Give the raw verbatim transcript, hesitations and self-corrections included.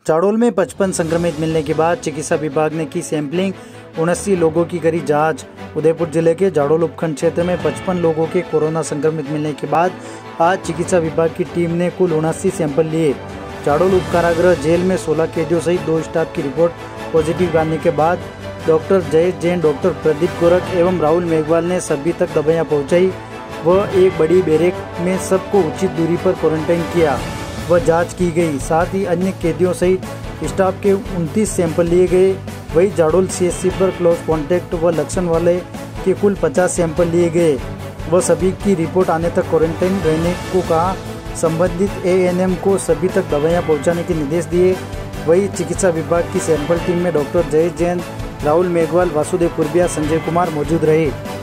चाड़ोल में पचपन संक्रमित मिलने के बाद चिकित्सा विभाग ने की सैंपलिंग, उनासी लोगों की करी जांच। उदयपुर जिले के चाड़ोल उपखंड क्षेत्र में पचपन लोगों के कोरोना संक्रमित मिलने के बाद आज चिकित्सा विभाग की टीम ने कुल उनासी सैंपल लिए। चाड़ोल उप कारागृह जेल में सोलह कैदियों सहित दो स्टाफ की रिपोर्ट पॉजिटिव आने के बाद डॉक्टर जयेश जैन, डॉक्टर प्रदीप गोरख एवं राहुल मेघवाल ने सभी तक दवाइयाँ पहुँचाई व एक बड़ी बैरक में सबको उचित दूरी पर क्वारंटाइन किया व जांच की गई। साथ ही अन्य कैदियों सहित स्टाफ के उनतीस सैंपल लिए गए। वही चाड़ोल सीएचसी पर क्लोज कॉन्टैक्ट व लक्षण वाले के कुल पचास सैंपल लिए गए व सभी की रिपोर्ट आने तक क्वारंटाइन रहने को कहा। संबंधित एएनएम को सभी तक दवाइयां पहुंचाने के निर्देश दिए। वही चिकित्सा विभाग की सैंपल टीम में डॉक्टर जयेश जैन, राहुल मेघवाल, वासुदेव पुरबिया, संजय कुमार मौजूद रहे।